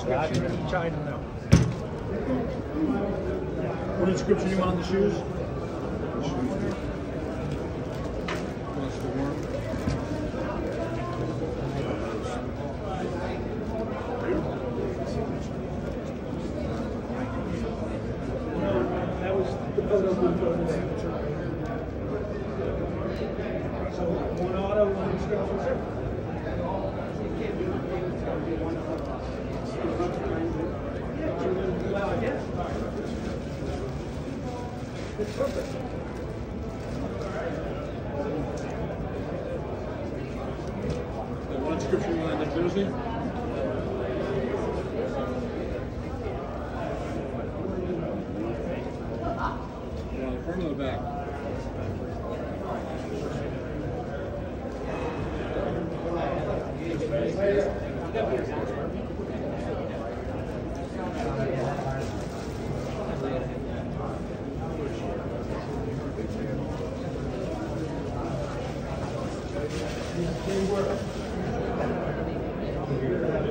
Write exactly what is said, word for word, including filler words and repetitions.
inscription in each item now. What inscription you want on the shoes? That was the photo booth over there. So one auto, one inscription, sir. It's perfect. What inscription you want on the jersey? Yeah, the front or the back? They were.